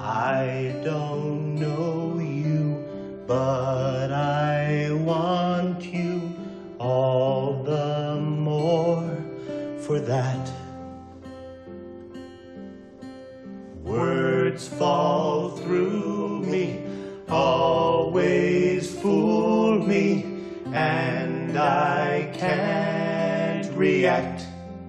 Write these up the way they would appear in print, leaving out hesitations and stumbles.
I don't know you, but I want you all the more for that. Words fall through me, always fool me, and I can't react.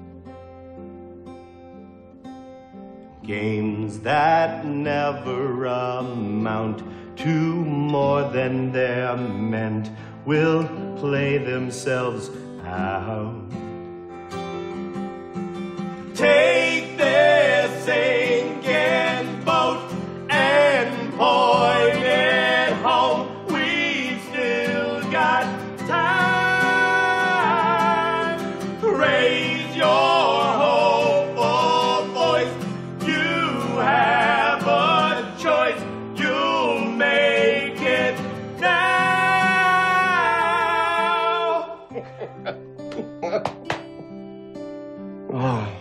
Games that never amount to more than they're meant will play themselves out. Take this sinking boat and point it home. We've still got time. Raise your hopeful voice. You have a choice. You'll make it now.